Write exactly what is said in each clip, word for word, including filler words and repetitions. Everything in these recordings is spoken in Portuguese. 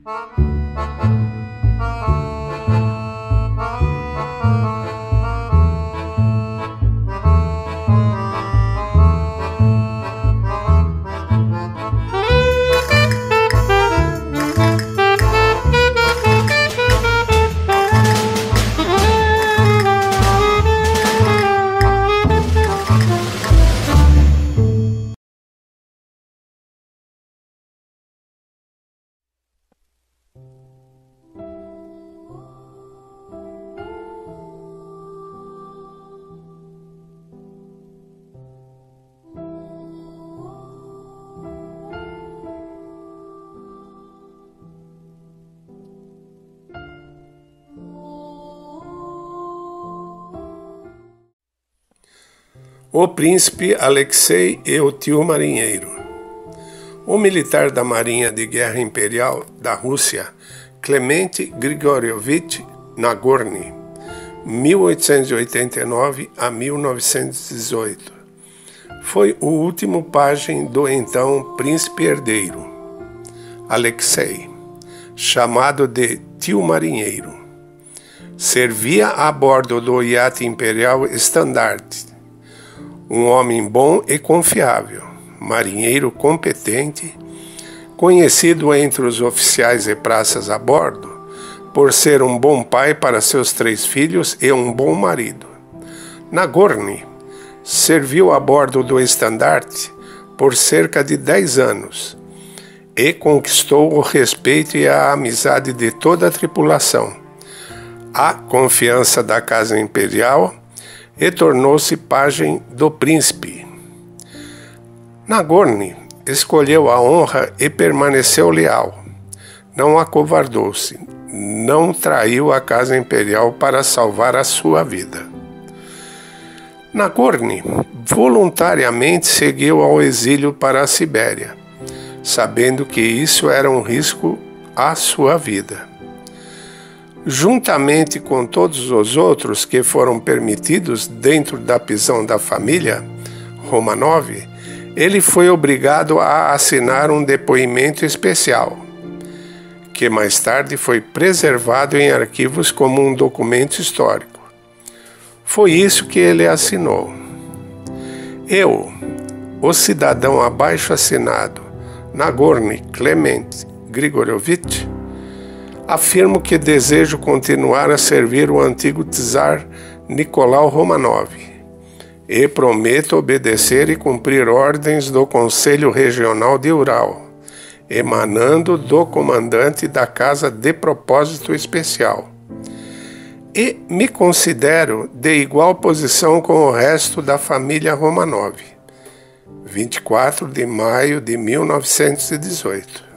O príncipe Alexei e o tio marinheiro. O militar da Marinha de Guerra Imperial da Rússia, Clement Grigorievich Nagorny, mil oitocentos e oitenta e nove a mil novecentos e dezoito, foi o último pajem do então príncipe herdeiro, Alexei, chamado de tio marinheiro. Servia a bordo do iate imperial Standard, um homem bom e confiável, marinheiro competente, conhecido entre os oficiais e praças a bordo por ser um bom pai para seus três filhos e um bom marido. Nagorny serviu a bordo do Estandarte por cerca de dez anos e conquistou o respeito e a amizade de toda a tripulação, a confiança da Casa Imperial, e tornou-se pajem do príncipe. Nagorny escolheu a honra e permaneceu leal. Não acovardou-se, não traiu a Casa Imperial para salvar a sua vida. Nagorny voluntariamente seguiu ao exílio para a Sibéria, sabendo que isso era um risco à sua vida. Juntamente com todos os outros que foram permitidos dentro da prisão da família Romanov, ele foi obrigado a assinar um depoimento especial, que mais tarde foi preservado em arquivos como um documento histórico. Foi isso que ele assinou. Eu, o cidadão abaixo assinado, Nagorny Clement Grigorievich, afirmo que desejo continuar a servir o antigo czar Nicolau Romanov e prometo obedecer e cumprir ordens do Conselho Regional de Ural, emanando do comandante da Casa de Propósito Especial. E me considero de igual posição com o resto da família Romanov. vinte e quatro de maio de mil novecentos e dezoito.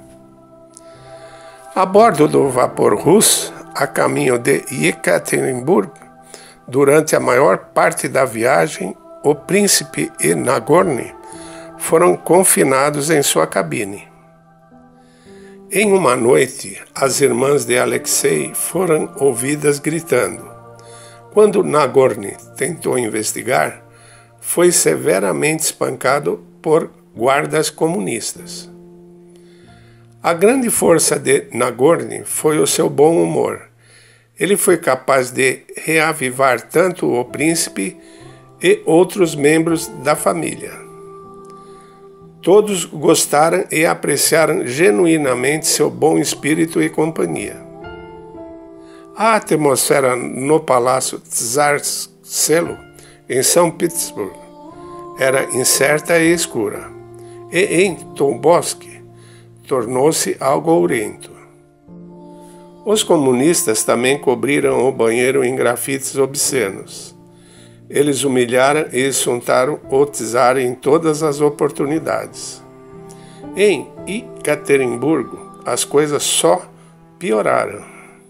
A bordo do vapor russo, a caminho de Yekaterinburg, durante a maior parte da viagem, o príncipe e Nagorny foram confinados em sua cabine. Em uma noite, as irmãs de Alexei foram ouvidas gritando. Quando Nagorny tentou investigar, foi severamente espancado por guardas comunistas. A grande força de Nagorny foi o seu bom humor. Ele foi capaz de reavivar tanto o príncipe e outros membros da família. Todos gostaram e apreciaram genuinamente seu bom espírito e companhia. A atmosfera no Palácio Tsarskoye, em São Petersburgo, era incerta e escura, e em Tobolsk tornou-se algo ourento. Os comunistas também cobriram o banheiro em grafites obscenos. Eles humilharam e insultaram o czar em todas as oportunidades. Em Ekaterimburgo, as coisas só pioraram.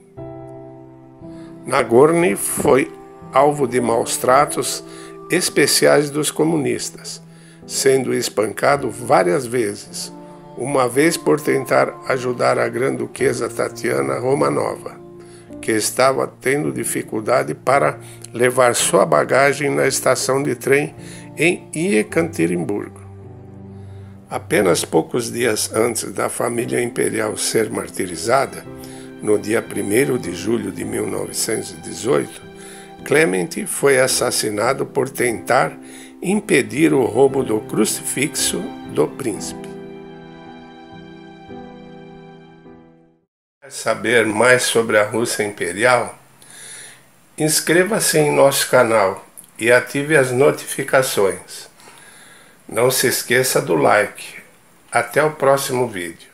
Nagorny foi alvo de maus-tratos especiais dos comunistas, sendo espancado várias vezes, uma vez por tentar ajudar a grã-duquesa Tatiana Romanova, que estava tendo dificuldade para levar sua bagagem na estação de trem em Yekaterinburgo. Apenas poucos dias antes da família imperial ser martirizada, no dia primeiro de julho de mil novecentos e dezoito, Clement foi assassinado por tentar impedir o roubo do crucifixo do príncipe. Quer saber mais sobre a Rússia imperial? Inscreva-se em nosso canal e ative as notificações. Não se esqueça do like. Até o próximo vídeo.